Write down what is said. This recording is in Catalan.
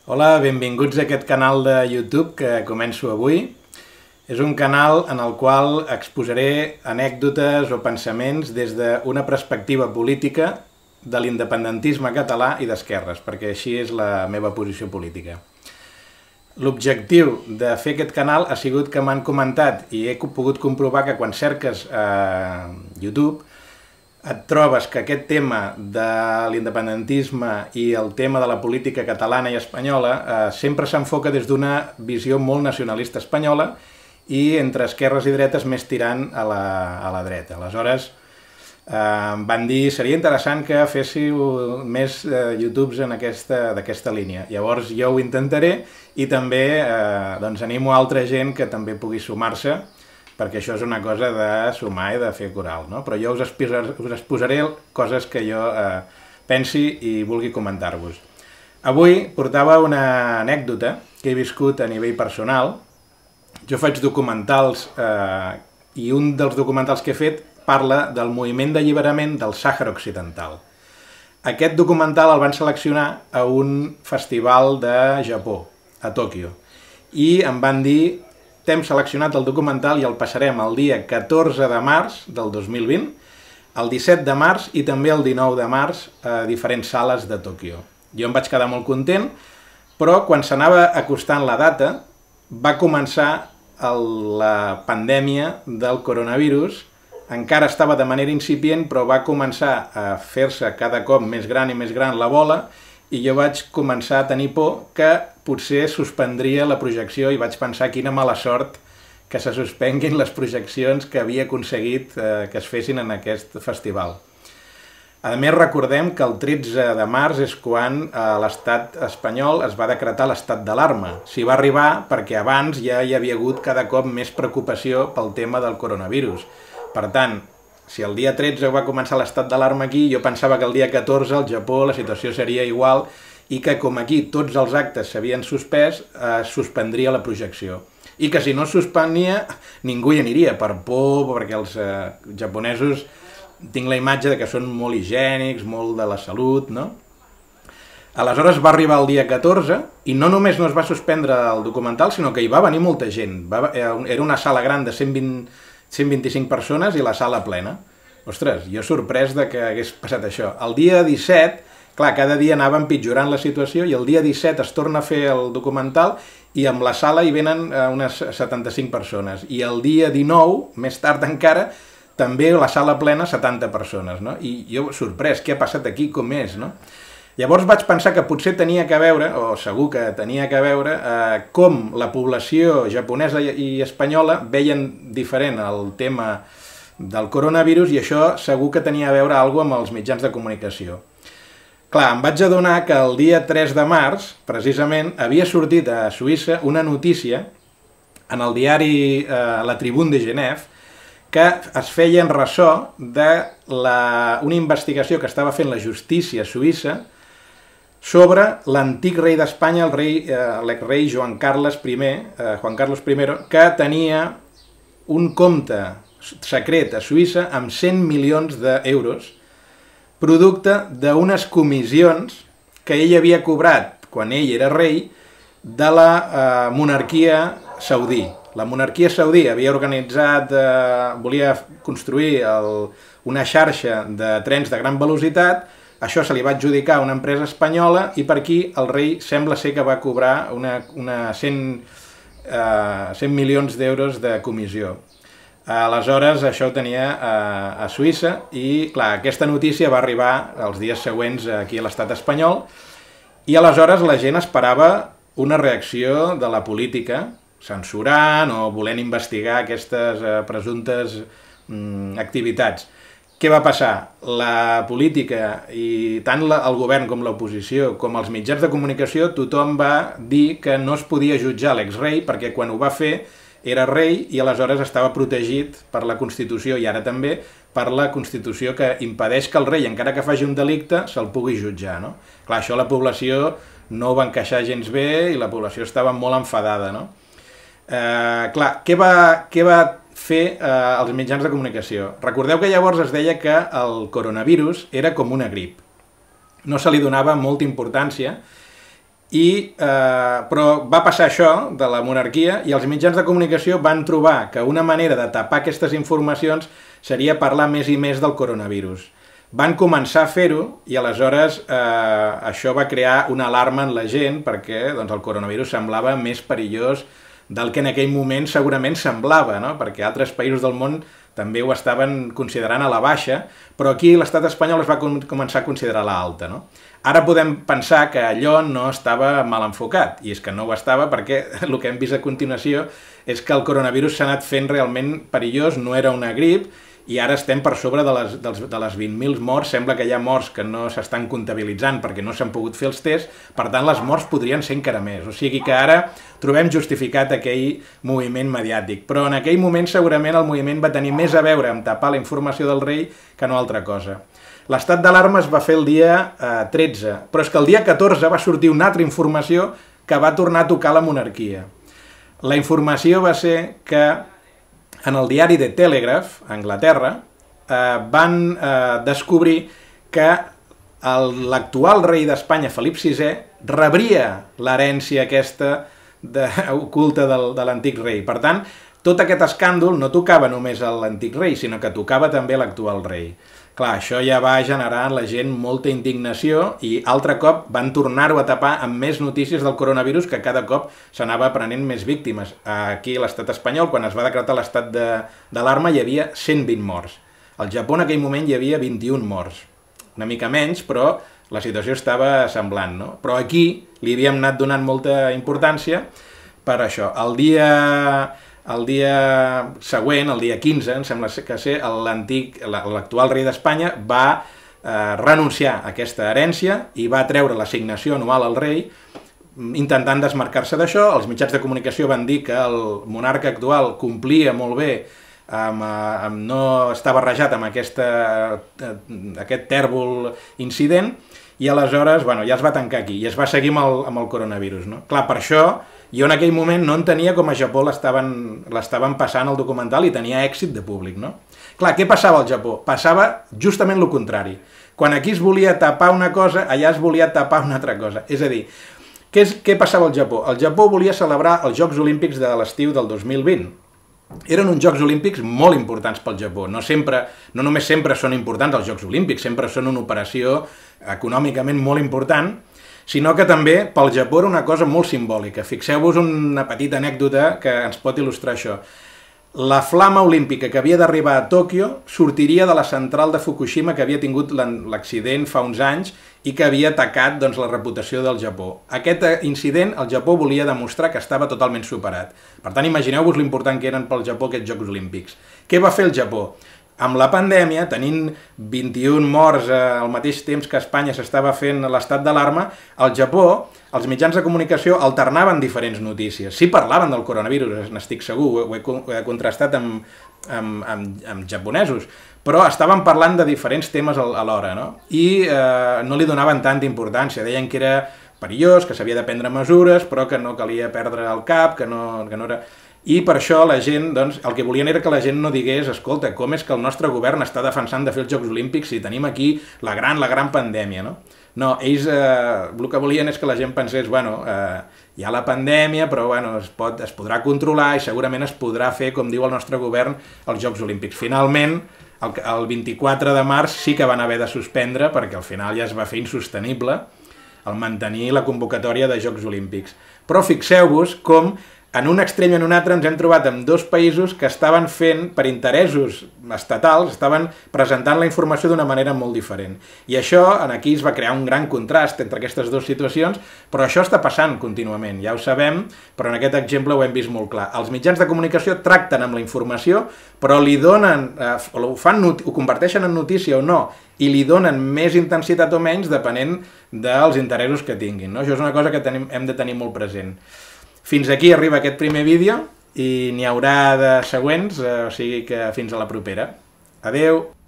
Hola, benvinguts a aquest canal de YouTube que començo avui. És un canal en el qual exposaré anècdotes o pensaments des d'una perspectiva política de l'independentisme català i d'esquerres, perquè així és la meva posició política. L'objectiu de fer aquest canal ha sigut que m'han comentat i he pogut comprovar que quan cerques a YouTube et trobes que aquest tema de l'independentisme i el tema de la política catalana i espanyola sempre s'enfoca des d'una visió molt nacionalista espanyola i entre esquerres i dretes més tirant a la dreta. Aleshores, em van dir seria interessant que féssiu més YouTubes d'aquesta línia. Llavors jo ho intentaré i també animo a altra gent que també pugui sumar-se, perquè això és una cosa de sumar i de fer coral, no? Però jo us exposaré coses que jo pensi i vulgui comentar-vos. Avui portava una anècdota que he viscut a nivell personal. Jo faig documentals i un dels documentals que he fet parla del moviment d'alliberament del Sàhara Occidental. Aquest documental el van seleccionar a un festival de Japó, a Tòquio, i em van dir: t'hem seleccionat el documental i el passarem el dia 14 de març del 2020, el 17 de març i també el 19 de març a diferents sales de Tòquio. Jo em vaig quedar molt content, però quan s'anava acostant la data va començar la pandèmia del coronavirus. Encara estava de manera incipient, però va començar a fer-se cada cop més gran i més gran la bola, i jo vaig començar a tenir por que potser suspendria la projecció i vaig pensar quina mala sort que se suspenguin les projeccions que havia aconseguit que es fessin en aquest festival. A més, recordem que el 13 de març és quan a l'estat espanyol es va decretar l'estat d'alarma. S'hi va arribar perquè abans ja hi havia hagut cada cop més preocupació pel tema del coronavirus. Per tant, si el dia 13 va començar l'estat d'alarma aquí, jo pensava que el dia 14 al Japó la situació seria igual i que com aquí tots els actes s'havien suspès, es suspendria la projecció. I que si no es suspenia, ningú hi aniria per por, perquè els japonesos tinc la imatge de que són molt higiènics, molt de la salut, no? Aleshores va arribar el dia 14 i no només no es va suspendre el documental, sinó que hi va venir molta gent. Era una sala gran de 125 persones i la sala plena. Ostres, jo sorprès de que hagués passat això. El dia 17, clar, cada dia anava empitjorant la situació i el dia 17 es torna a fer el documental i amb la sala hi venen unes 75 persones. I el dia 19, més tard encara, també la sala plena, 70 persones, no? I jo sorprès, què ha passat aquí, com és, no? Llavors vaig pensar que potser tenia que veure, o segur que tenia que veure, com la població japonesa i espanyola veien diferent el tema del coronavirus i això segur que tenia a veure alguna cosa amb els mitjans de comunicació. Clar, em vaig adonar que el dia 3 de març, precisament, havia sortit a Suïssa una notícia en el diari La Tribune de Genève que es feien ressò d'una investigació que estava fent la justícia suïssa sobre l'antic rei d'Espanya, l'exrei Joan Carles I, que tenia un compte secret a Suïssa amb 100 milions d'euros, producte d'unes comissions que ell havia cobrat quan ell era rei de la monarquia saudí. La monarquia saudí havia organitzat, volia construir una xarxa de trens de gran velocitat, això se li va adjudicar a una empresa espanyola i per aquí el rei sembla ser que va cobrar 100 milions d'euros de comissió. Aleshores això ho tenia a Suïssa i clar, aquesta notícia va arribar els dies següents aquí a l'estat espanyol i aleshores la gent esperava una reacció de la política censurant o volent investigar aquestes presumptes activitats. Què va passar? La política, i tant el govern com l'oposició, com els mitjans de comunicació, tothom va dir que no es podia jutjar l'exrei perquè quan ho va fer era rei i aleshores estava protegit per la Constitució i ara també per la Constitució que impedeix que el rei, encara que faci un delicte, se'l pugui jutjar, no? Clar, això la població no ho va encaixar gens bé i la població estava molt enfadada, no? Clar, què va fer els mitjans de comunicació? Recordeu que llavors es deia que el coronavirus era com una grip. No se li donava molta importància Però va passar això de la monarquia i els mitjans de comunicació van trobar que una manera de tapar aquestes informacions seria parlar més i més del coronavirus. Van començar a fer-ho i aleshores això va crear una alarma en la gent perquè el coronavirus semblava més perillós del que en aquell moment segurament semblava, no? Perquè altres països del món també ho estaven considerant a la baixa, però aquí l'estat espanyol es va començar a considerar a l'alta, no? Ara podem pensar que allò no estava mal enfocat, i és que no ho estava perquè el que hem vist a continuació és que el coronavirus s'ha anat fent realment perillós, no era una grip, i ara estem per sobre de les 20.000 morts, sembla que hi ha morts que no s'estan comptabilitzant perquè no s'han pogut fer els tests, per tant les morts podrien ser encara més, o sigui que ara trobem justificat aquell moviment mediàtic, però en aquell moment segurament el moviment va tenir més a veure amb tapar la informació del rei que no altra cosa. L'estat d'alarma es va fer el dia 13, però és que el dia 14 va sortir una altra informació que va tornar a tocar la monarquia. La informació va ser que en el diari The Telegraph, a Anglaterra, van descobrir que l'actual rei d'Espanya, Felip VI, rebria l'herència aquesta oculta de l'antic rei. Per tant, tot aquest escàndol no tocava només a l'antic rei, sinó que tocava també a l'actual rei. Clar, això ja va generar en la gent molta indignació i altre cop van tornar-ho a tapar amb més notícies del coronavirus que cada cop s'anava prenent més víctimes. Aquí a l'estat espanyol, quan es va decretar l'estat d'alarma, hi havia 120 morts. Al Japó en aquell moment hi havia 21 morts. Una mica menys, però la situació estava semblant, no? Però aquí li havíem anat donant molta importància per això. El dia següent, el dia 15, em sembla que ser, l'actual rei d'Espanya va renunciar a aquesta herència i va treure l'assignació anual al rei, intentant desmarcar-se d'això. Els mitjans de comunicació van dir que el monarca actual complia molt bé, no està barrejat amb aquest tèrbol incident, i aleshores ja es va tancar aquí i es va seguir amb el coronavirus. Clar, per això jo en aquell moment no entenia com a Japó l'estaven passant el documental i tenia èxit de públic. Clar, què passava al Japó? Passava justament el contrari. Quan aquí es volia tapar una cosa, allà es volia tapar una altra cosa. És a dir, què passava al Japó? El Japó volia celebrar els Jocs Olímpics de l'estiu del 2020. Eren uns Jocs Olímpics molt importants pel Japó. No només sempre són importants els Jocs Olímpics, sempre són una operació econòmicament molt important, sinó que també pel Japó era una cosa molt simbòlica. Fixeu-vos una petita anècdota que ens pot il·lustrar això. La flama olímpica que havia d'arribar a Tòquio sortiria de la central de Fukushima que havia tingut l'accident fa uns anys i que havia atacat la reputació del Japó. Aquest incident el Japó volia demostrar que estava totalment superat. Per tant, imagineu-vos l'important que eren pel Japó aquests Jocs Olímpics. Què va fer el Japó? Amb la pandèmia, tenint 21 morts al mateix temps que a Espanya s'estava fent l'estat d'alarma, al Japó els mitjans de comunicació alternaven diferents notícies. Sí parlaven del coronavirus, n'estic segur, ho he contrastat amb japonesos, però estaven parlant de diferents temes alhora, i no li donaven tanta importància. Deien que era perillós, que s'havia de prendre mesures, però que no calia perdre el cap, que no era... I per això la gent, el que volien era que la gent no digués, escolta, com és que el nostre govern està defensant de fer els Jocs Olímpics si tenim aquí la gran pandèmia, no? No, ells el que volien és que la gent pensés, hi ha la pandèmia, però es podrà controlar i segurament es podrà fer, com diu el nostre govern, els Jocs Olímpics. Finalment, el 24 de març sí que van haver de suspendre, perquè al final ja es va fer insostenible el mantenir la convocatòria de Jocs Olímpics. Però fixeu-vos com en un extrem i en un altre ens hem trobat amb dos països que estaven fent, per interessos estatals, estaven presentant la informació d'una manera molt diferent. I això, aquí es va crear un gran contrast entre aquestes dues situacions, però això està passant contínuament, ja ho sabem, però en aquest exemple ho hem vist molt clar. Els mitjans de comunicació tracten amb la informació, però li donen, ho converteixen en notícia o no, i li donen més intensitat o menys depenent dels interessos que tinguin. Això és una cosa que hem de tenir molt present. Fins aquí arriba aquest primer vídeo i n'hi haurà de següents, o sigui que fins a la propera. Adeu!